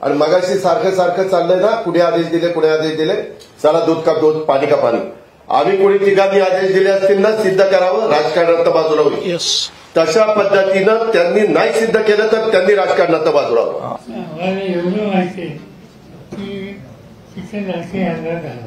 आणि मगाशी सारखं सारखं चाललंय ना, कुणी आदेश दिले, चला दूध का दूध पाणी का पाणी. आम्ही कोणी तिघांनी आदेश दिले असतील ना, सिद्ध करावं, राजकारणात बाजूला होईल. तशा पद्धतीनं त्यांनी नाही सिद्ध केलं तर त्यांनी राजकारणात बाजूला व्हावं. मला एवढं माहिती आहे की तिथे राजकीय हल्ला झाला,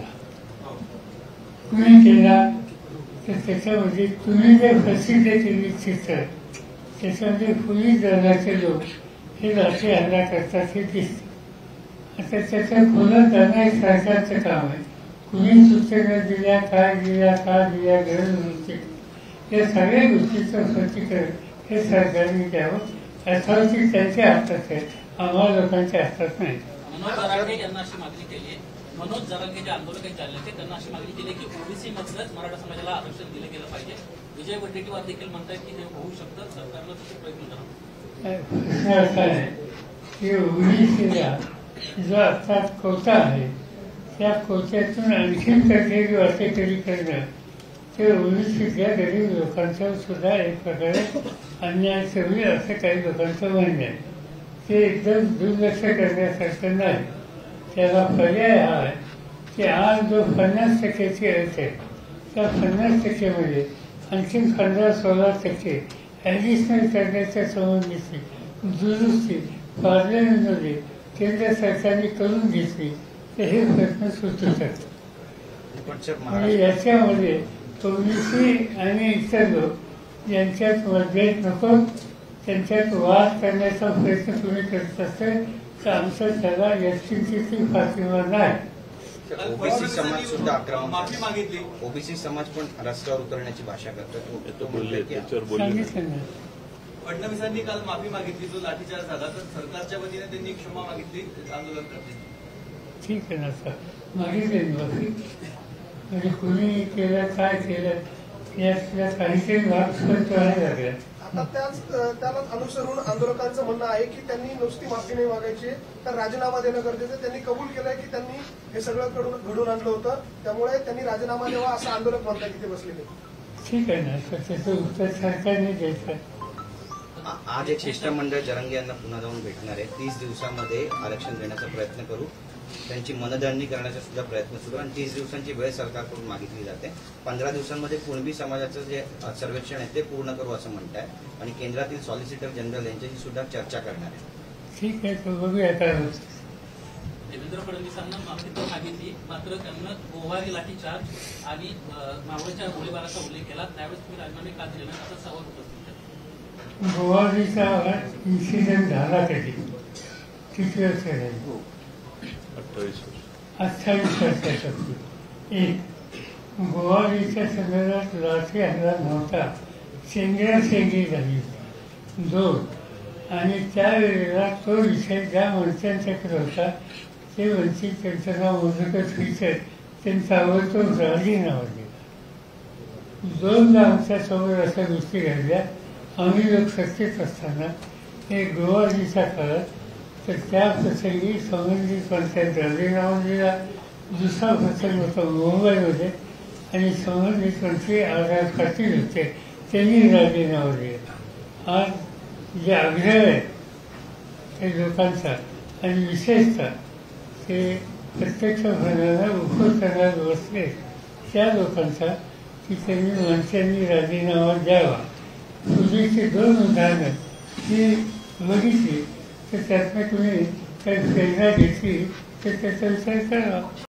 कुणी केला तर त्याच्यामध्ये तुम्ही जे प्रसिद्ध केली चित्र त्याच्यामध्ये पोलीस दलाचे लोक हे राजकीय हल्ला करतात हे दिसते. आता त्याच्या खोलात जाणं हे सरकारचं काम आहे. कुणी सूचना दिल्या, काय दिल्या, का दिल्या, गरज नव्हती, या सगळ्या गोष्टीचं स्पष्टीकरण हे सरकारने द्यावं. अथॉरिटी त्यांच्या हातात आहे, आम्हाला लोकांच्या हातात नाही. मनोज जरांगे यांना अशी मागणी केली आहे, मनोज जरांगे जे आंदोलक चालले होते त्यांना अशी मागणी केली की ओबीसी मधलंच मराठा समाजाला आरक्षण दिलं गेलं पाहिजे. विजय वडेट्टीवार देखील म्हणतात की हे होऊ शकतं, सरकारनं तसे प्रयत्न करावं. प्रश्न असा आहे की ओबीसीला जो आता कोटा आहे त्या कोट्यातून आणखीन काहीतरी वाटेकरी करणं ते ओबीसीतल्या गरीब लोकांचं सुद्धा एक प्रकारे अन्यायाचं होईल असं काही लोकांचं म्हणणं आहे. ते एकदम दुर्लक्ष करण्यासारखं नाही. त्याला पर्याय हा आहे की आज जो 50%ची अट आहे त्या 50%मध्ये आणखी 15-16% ॲडिशनल करण्याच्या संबंधीची दुरुस्ती पार्लमेंटमध्ये केंद्र सरकारने करून घेतली तर हे प्रश्न सुटू शकतात. आणि याच्यामध्ये ओबीसी आणि इतर लोक यांच्यात मतभेद नको, त्यांच्यात वाद करण्याचा प्रयत्न तुम्ही करत असेल तर आमचा त्याला यशस्वी पाठिंबा नाही. ओबीसी समाज सुद्धा आक्रमक माफी मागितली. ओबीसी समाज पण रस्त्यावर उतरण्याची भाषा करतो. सांगितलं ना, फडणवीसांनी काल माफी मागितली, जो लाठीचार्ज झाला तर सरकारच्या वतीने त्यांनी क्षमा मागितली आंदोलनकर्त्यांनी. ठीक आहे ना सर, मागितले माफी. म्हणजे कुणी केलं, काय केलं यातल्या काहीतरी भाग स्पष्ट व्हायला लागला. आता त्याला अनुसरून आंदोलकांचं म्हणणं आहे की त्यांनी नुसती माफी नाही मागायची तर राजीनामा देणं गरजेचं. त्यांनी कबूल केलंय की त्यांनी हे सगळं घडून आणलं होतं, त्यामुळे त्यांनी राजीनामा द्यावा असं आंदोलक म्हणतात तिथे बसलेले. ठीक आहे ना सर, त्याचं उत्तर सरकारने द्यायचं. आज एक शिष्टमंडळ जरांगे यांना पुन्हा जाऊन भेटणार आहे. 30 दिवसांमध्ये आरक्षण देण्याचा प्रयत्न करू, त्यांची मनधरणी करण्याचा सुद्धा प्रयत्न सुरू. आणि 30 दिवसांची वेळ सरकारकडून मागितली जाते. 15 दिवसांमध्ये कुणबी समाजाचं जे सर्वेक्षण आहे ते पूर्ण करू असं म्हणत आहे. आणि केंद्रातील सॉलिसिटर जनरल यांच्याशी सुद्धा चर्चा करणार आहे. ठीक आहे, तो बघूया काय होतं. देवेंद्र फडणवीसांना माफी तर मागितली, मात्र त्यांना गोवारी लाठीचार्ज आणि मावळच्या गोळीबाराचा उल्लेख केला. त्यावेळेस तुम्ही राजीनामे का दिले नाही असा सवाल होता. गोवारीचा इन्सिडेंट झाला कधी, किती वर्ष झाली? 28 वर्षासाठी. एक, गोवारीच्या संदर्भात लाठी हल्ला नव्हता, शेंगडी झाली. 2, आणि त्यावेळेला तो विषय ज्या माणसांच्याकडे होता ते वंचित, त्यांचं नाव मधुकर श्रीकर, त्यांचा आवडतो राजीनामा दिला. 2दा आमच्यासमोर अशा गोष्टी घडल्या. आम्ही लोक सत्तेत असताना हे गोवारीच्या काळात तर त्या प्रसंगी संबंधित पंचायत राजीनामा दिला. दुसरा प्रसंग होता मुंबईमध्ये आणि संबंधित मंत्री आर पाटील होते, त्यांनी राजीनामा दिला. आज जे आग्रह आहे ते लोकांचा आणि विशेषतः ते प्रत्यक्ष भरणारा उपोषण करणारे बसले त्या लोकांचा की त्यांनी मंत्र्यांनी राजीनामा द्यावा. पूर्वीची 2 उदाहरणं ही बघितली तर त्यातनं तुम्ही काही प्रेरणा घेतली तर त्याचा विचार करावा.